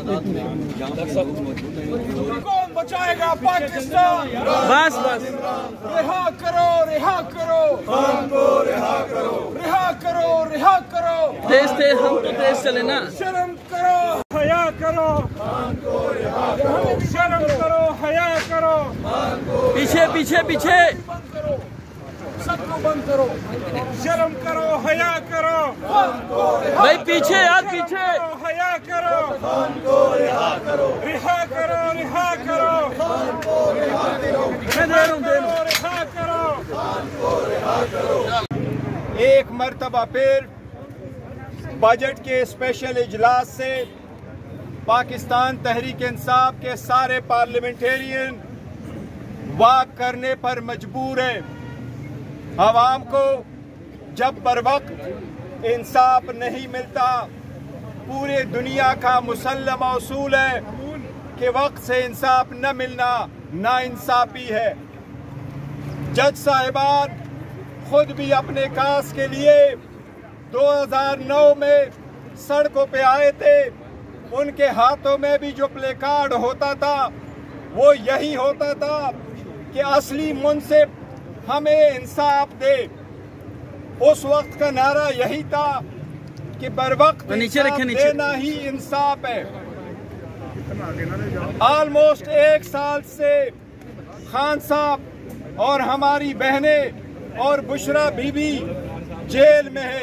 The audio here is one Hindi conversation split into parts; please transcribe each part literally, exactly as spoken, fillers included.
कौन बचाएगा पाकिस्तान? बस बस रिहा करो, रिहा करो, खान को रिहा करो, रिहा करो, रिहा करो। तेज तेज हम तो तेज चले ना। शर्म करो, हया करो, खान को रिहा करो, शर्म करो, हया करो। पीछे पीछे पीछे सबको बंद करो, शर्म करो, हया करो, भाई पीछे यार पीछे हया करो, रिहा करो, रिहा करो, रिहा करो, मैं दे रहा हूँ दे रहा हूँ। रिहा करो। एक मर्तबा फिर बजट के स्पेशल इजलास से पाकिस्तान तहरीक इंसाफ के सारे पार्लियामेंटेरियन वाक करने पर मजबूर हैं। आवाम को जब बर वक्त इंसाफ नहीं मिलता, पूरे दुनिया का मुसल्लम उसूल है कि वक्त से इंसाफ न मिलना नाइंसाफी है। जज साहिबान खुद भी अपने कास के लिए दो हज़ार नौ में सड़कों पे आए थे। उनके हाथों में भी जो प्ले कार्ड होता था वो यही होता था कि असली मुंसिफ हमें इंसाफ दे। उस वक्त का नारा यही था कि बर वक्त नीचे रखे नीचे देना ही इंसाफ है। ऑलमोस्ट एक साल से खान साहब और हमारी बहनें और बुशरा बीबी जेल में है।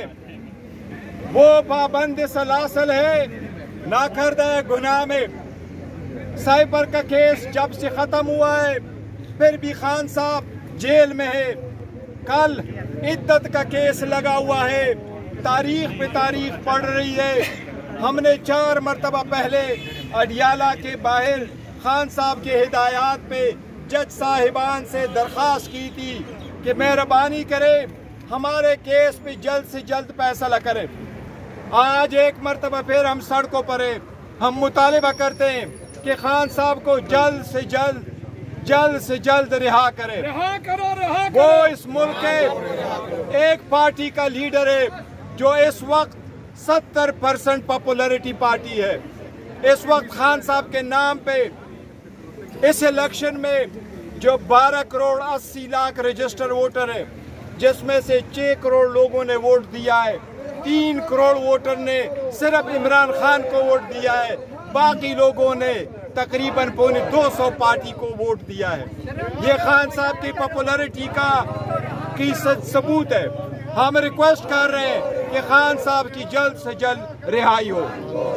वो पाबंद सलासल है, नाकर्दा गुनाह में। साइबर का केस जब से खत्म हुआ है फिर भी खान साहब जेल में है। कल इद्दत का केस लगा हुआ है, तारीख पे तारीख पड़ रही है। हमने चार मरतबा पहले अडियाला के बाहर खान साहब के हिदायत पे जज साहिबान से दरख्वास्त की थी कि मेहरबानी करे हमारे केस पे जल्द से जल्द फैसला करें। आज एक मरतबा फिर हम सड़कों पर हैं। हम मुतालिबा करते हैं कि खान साहब को जल्द से जल्द जल्द से जल्द रिहा करे। रिहा करो, रिहा करो। वो इस मुल्क के एक पार्टी का लीडर है जो इस वक्त सत्तर परसेंट पॉपुलरिटी पार्टी है। इस वक्त खान साहब के नाम पे इस इलेक्शन में जो बारह करोड़ अस्सी लाख रजिस्टर वोटर है, जिसमें से छह करोड़ लोगों ने वोट दिया है, तीन करोड़ वोटर ने सिर्फ इमरान खान को वोट दिया है, बाकी लोगों ने तकरीबन पौने दो सौ पार्टी को वोट दिया है। ये खान साहब की पॉपुलरिटी का की सबूत है। हम रिक्वेस्ट कर रहे हैं कि खान साहब की जल्द से जल्द रिहाई हो।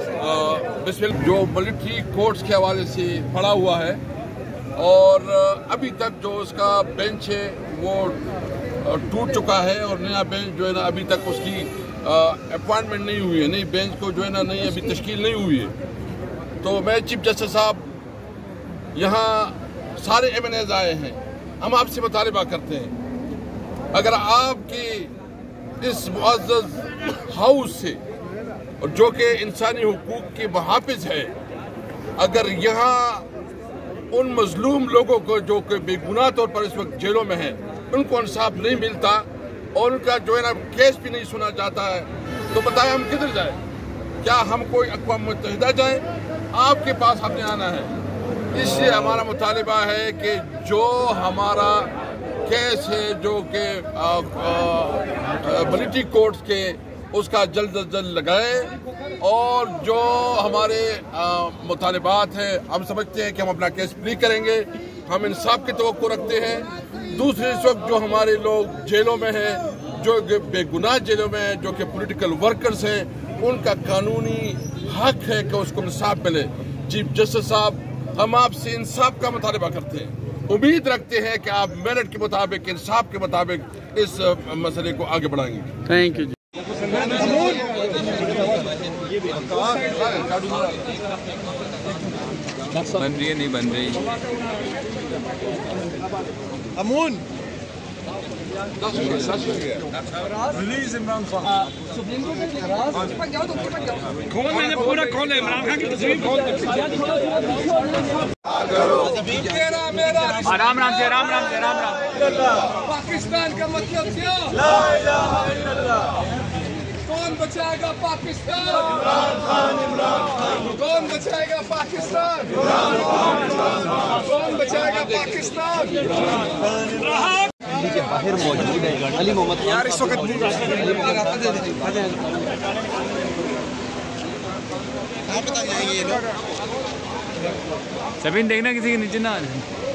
जो मिलिट्री कोर्ट्स के हवाले से पड़ा हुआ है और अभी तक जो उसका बेंच है वो टूट चुका है और नया बेंच जो है ना अभी तक उसकी अपॉइंटमेंट नहीं हुई है, नई बेंच को जो है ना नई अभी तश्कील नहीं हुई है। तो मैं चीफ जस्टिस साहब यहाँ सारे एम एन एज आए हैं, हम आपसे मुतालिबा करते हैं अगर आपकी इस मुअज़्ज़ज़ हाउस से और जो कि इंसानी हुकूक के मुहाफ़िज़ है, अगर यहाँ उन मजलूम लोगों को जो कि बेगुनाह तौर पर इस वक्त जेलों में हैं उनको इंसाफ नहीं मिलता और उनका जो है ना केस भी नहीं सुना जाता है, तो बताएं हम किधर जाएं? क्या हम कोई अक़वाम मुत्तहिदा जाएं? आपके पास हमने आना है। इसलिए हमारा मुतालिबा है कि जो हमारा केस है जो कि मिलिट्री कोर्ट्स के, उसका जल्द अज जल्द लगाए और जो हमारे मुतालिबात हैं हम समझते हैं कि हम अपना केस प्ली करेंगे। हम इंसाफ की तवक्को रखते हैं। दूसरे इस वक्त जो हमारे लोग जेलों में हैं, जो बेगुनाह जेलों में हैं, जो कि पॉलिटिकल वर्कर्स हैं, उनका कानूनी हक है कि उसको इंसाफ मिले। चीफ जस्टिस साहब, हम आपसे इंसाफ का मुतालिबा करते हैं, उम्मीद रखते हैं कि आप मेरिट के मुताबिक, इंसाफ के मुताबिक इस मसले को आगे बढ़ाएंगे। थैंक यू जी। बन रही है नहीं बन रही। अमून रिलीज इमरान खान। कौन मैंने पूरा खोल इमरान खान की तस्वीर खोल। राम राम से राम राम से राम राम। पाकिस्तान का मतलब क्या? ला इलाहा इल्लल्लाह। कौन बचाएगा पाकिस्तान? कौन बचाएगा पाकिस्तान? कौन बचाएगा पाकिस्तान? दिल्ली के बाहर मौजूद है अली मोहम्मद यार इस वक्त सभी देखना किसी के नीचे ना आ जाए।